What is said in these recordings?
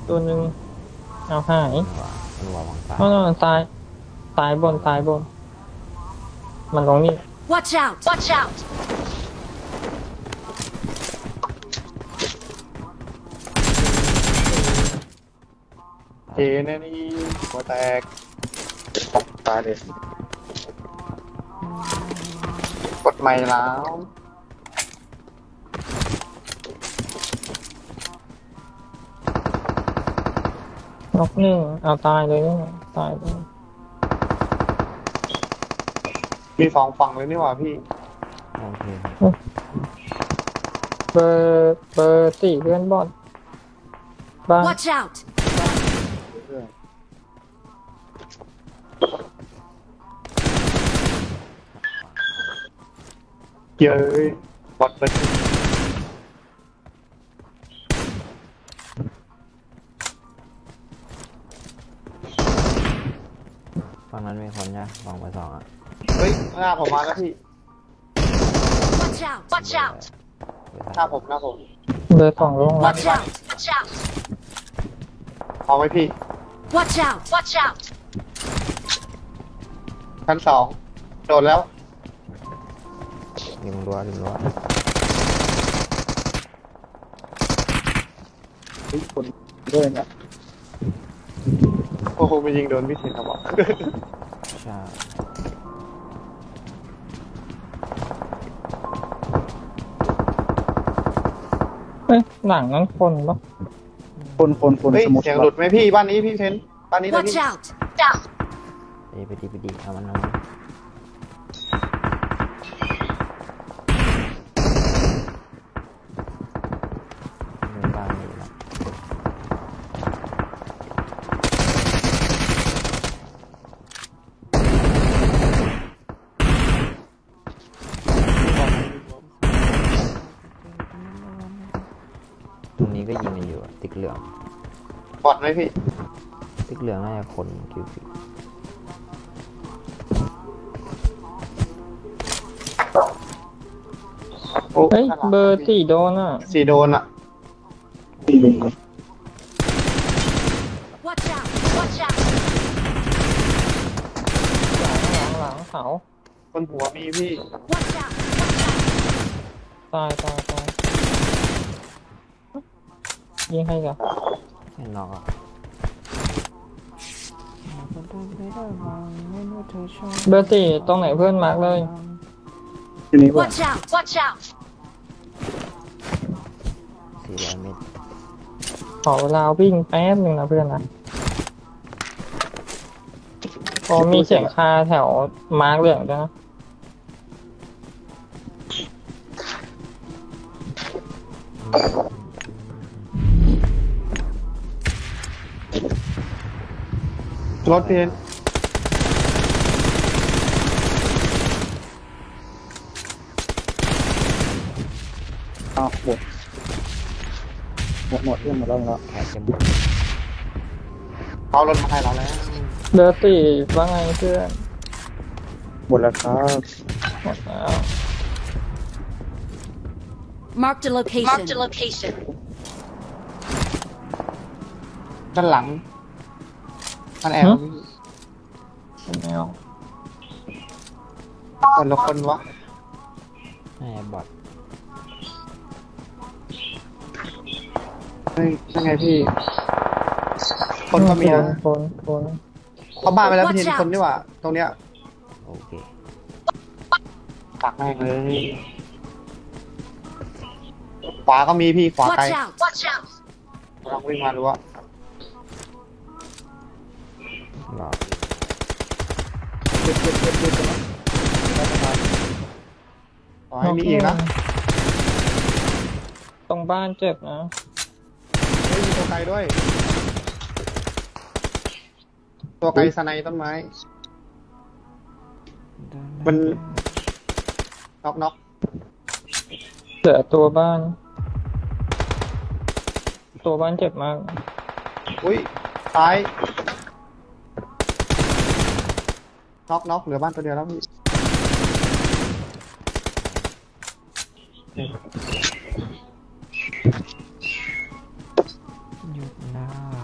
ตัวหนึ่งเอาหายมันวางซ้ายมันตายตายบนตายบนมันลงนี่ Watch out! Watch out! เจเนี่ยนี่หัวแตกตายเลยกดไม่แล้วนกหนึ่งเอาตายเลยนี่ตายเลยมีสองฝั่งเลยนี่หว่าพี่โอเคเบอร์สี่เพื่อนบอลบ้าน Watch out! เยอะบอดเลยฝั่งนั้นมีคนเนี่ยฝั่งไปสองอ่ะเฮ้ยหน้าผมมาแล้วพี่ Watch out! Watch out! หน้าผมหน้าผมเบอร์สองลงแล้ว Watch out! Watch out! เอาไว้พี่ Watch out! Watch out! ชั้นสองโดดแล้วริมรั้วริมรั้วคนด้วยนะโอ้โหไปยิงโดนพี่เทนครับบอกใช่เฮ้ยหลังนั้นคนปะคนเฮ้ยเสียงหลุดไหมพี่บ้านนี้พี่เทนบ้านนี้เลย Watch พี่ out! Down! ไปดีเอามันเดินตามอยู่นะตรงนี้ก็ยิงกันอยู่อะติ๊กเหลืองบอดไหมพี่ติ๊กเหลืองน่าจะคนคิวฟิกโอ้เฮ้ยเบอร์สี่โดนอ่ะสี่โดนอ่ะ Watch out! Watch out! หลังเสาบนหัวมีพี่ Watch out! Watch out! ตายยิงให้กันแค่นอกอ่ะเบอร์สี่ตรงไหนเพื่อนมาร์กเลย Watch out! Watch out! 400 เมตรขอเวลาวิ่งแป๊บหนึ่งนะเพื่อนนะพอมีเสียงคาแถวมาร์กเหลืองด้วยนะรถพี่เทนหมดเรื่องหมดแล้วเนาะแคปเต็มเขารถมาให้เราแล้วเบอร์สี่ว่าไงเพื่อนหมดแล้วครับหมดแล้ว Marked a location. Marked a location. ด้านหลังมันแอบพี่เป็นแนวคนละคนวะให้บอทเฮ้ยยังไงพี่ คนก็มีนะคนเขาบ้านไปแล้วพี่เทนคนนี่หว่าตรงเนี้ยโอเคตักแม่งเลยขวาก็มีพี่ขวาไกล Watch out! Watch out! ลองวิ่งมาดูว่ารอขอให้มีอีกนะตรงบ้านเจ็บนะเฮ้ยมีตัวไกลด้วย ตัวไกลสไนต้นไม้ มันน็อกเหลือตัวบ้าน ตัวบ้านเจ็บมากอุ้ยซ้ายน็อกเหลือบ้านตัวเดียวแล้วพี่หยุดนะ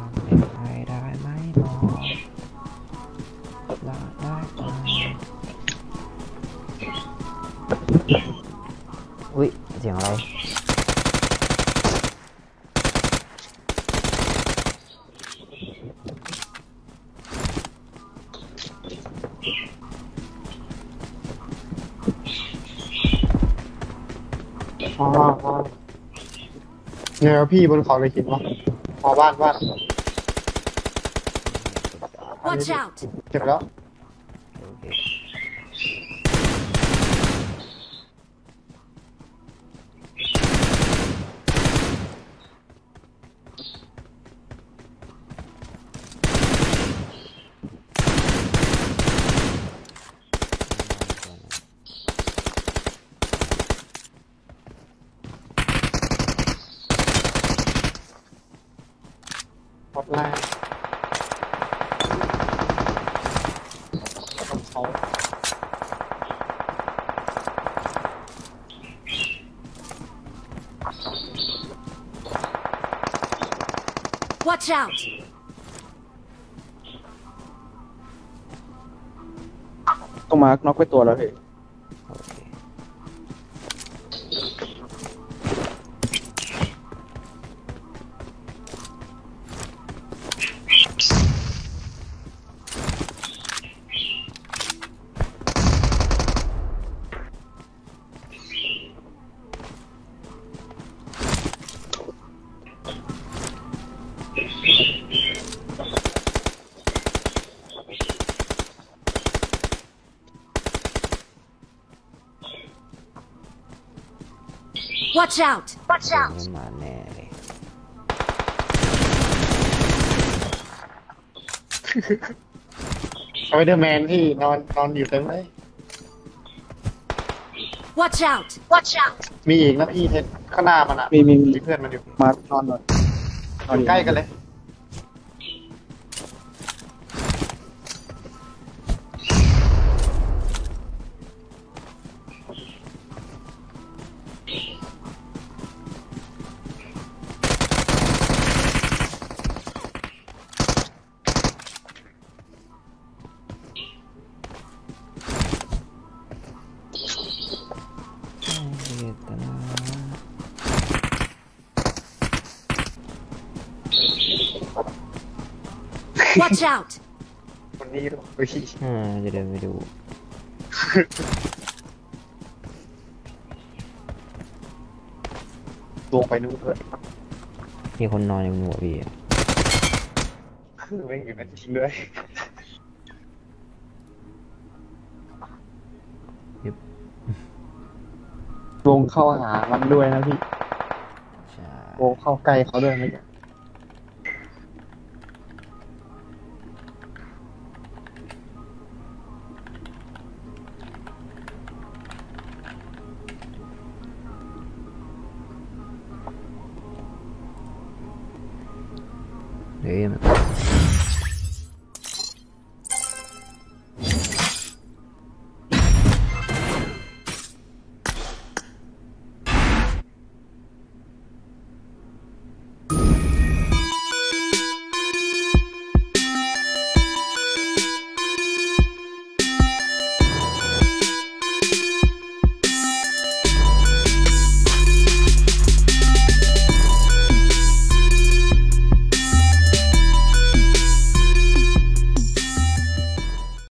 อ๋อเนี่ยพี่บนเขาเลยคิดว่าพอบ้าน Watch out! เจ็บแล้วโอเคหมดแรงเขา Watch out! ต้องมาร์กน็อกไปตัวแล้วพี่โอเค Watch out! Watch เดี๋ยว out! ไม่มาแน่เลยสไปเดอร์แมนที่นอนอยู่เต็มเลย Watch out! Watch out! มีอีกนะพี่เทสข้างหน้ามันอ่ะมีเพื่อนมันอยู่มาร์กนอนหน่อยนอนอยู่ใกล้กันเลยเวทนา Watch out! คนนี้ด้วยจะเดินไปดูลงไปนู่นเลยมีคนนอนอยู่บนหัวพี่อะไม่อยู่นั่นจริงด้วยวงเข้าหามันด้วยนะพี่ใช่โอ้เข้าใกล้เขาด้วยไหมเนี่ยเดี๋ยวมัน